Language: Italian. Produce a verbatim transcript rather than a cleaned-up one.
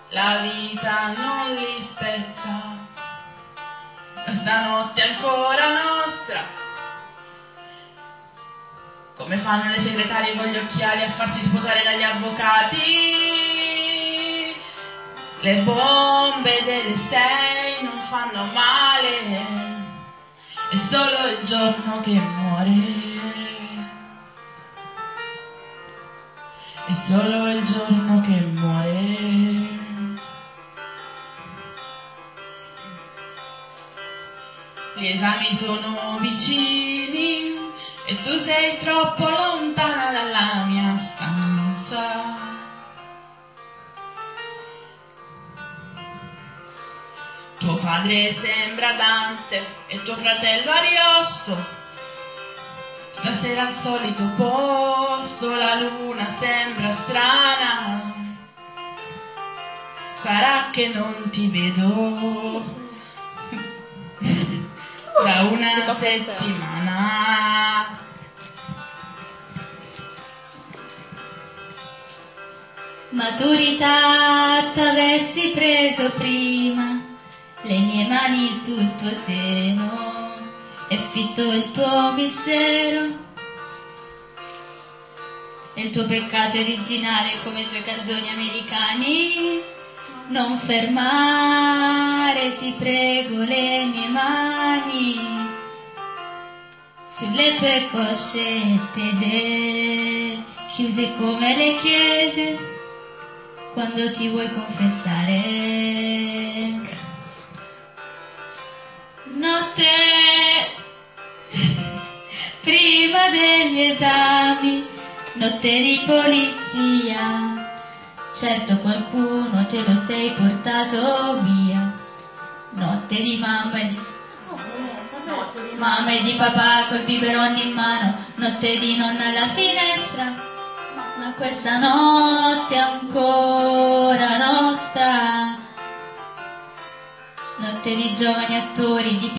la vita non li spezza, stanotte è ancora nostra. Come fanno le segretarie con gli occhiali a farsi sposare dagli avvocati? Le bombe delle sei non fanno male, è solo il giorno che muore. È solo il giorno che muore. Gli esami sono vicini e tu sei troppo lontana dalla mia stanza. Tuo padre sembra Dante e tuo fratello Ariosto. Stasera al solito posto, la luna sembra strana. Sarà che non ti vedo da una settimana. Maturità, t'avessi preso prima le mie mani sul tuo seno e fitto il tuo mistero e il tuo peccato originale come i tuoi canzoni americani. Non fermare, ti prego, le mie mani sulle tue coscette chiuse come le chiese quando ti vuoi confessare. Notte prima degli esami, notte di polizia, certo qualcuno te lo sei portato via. Notte di mamma e di mamma e di papà col biberon in mano, notte di nonna alla finestra, ma questa notte è ancora nostra. Notte di giovani attori di